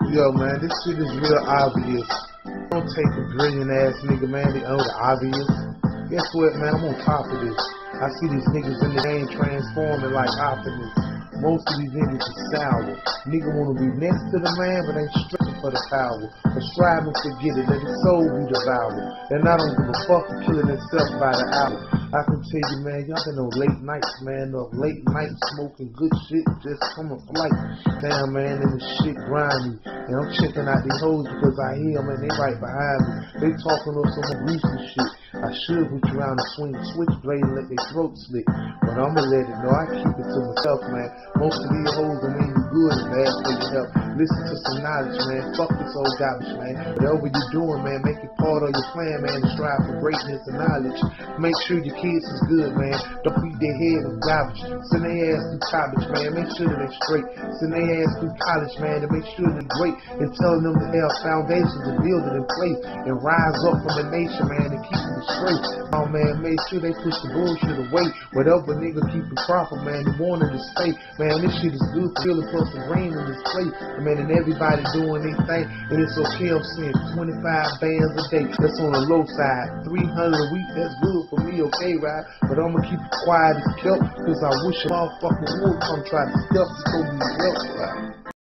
Yo, man, this shit is real obvious. Don't take a brilliant ass nigga, man. They know the obvious. Guess what, man? I'm on top of this. I see these niggas in the game transforming like Optimus. Most of these niggas are sour. Nigga wanna be next to the man, but ain't stretching for the power. But striving to get it, let his soul be devoured. And I don't give a fuck for killing himself by the hour. I can tell you, man, y'all been on late nights, man. Late night smoking good shit just from a flight. Damn, man, and this shit grimy. And I'm checking out these hoes because I hear them and they right behind me. They talking on some abusive shit. I should reach around and swing the switchblade and let their throat slit. But I'ma let it know. I keep it to myself, man. Most of these hoes don't mean you good and bad for your health. Listen to some knowledge, man. Fuck this old garbage, man. Whatever you're doing, man, make it part of your plan, man, to strive for greatness and knowledge. Make sure your kids is good, man. Don't beat their head with garbage. Send their ass through college, man. Make sure that they're straight. Send their ass through college, man, to make sure they're great. And telling them to have foundations and build it in place. And rise up from the nation, man, and keep it straight. Oh, man, make sure they push the bullshit away. Whatever nigga keep it proper, man. They wanted to stay. Man, this shit is good for feeling plus the rain in this place. Man, and everybody doing their thing. And it's okay, I'm saying 25 bands a day. That's on the low side. 300 a week, that's good for me, okay, right? But I'ma keep it quiet as kept, cause I wish a motherfucker would come try to step. It's gonna be rough, right?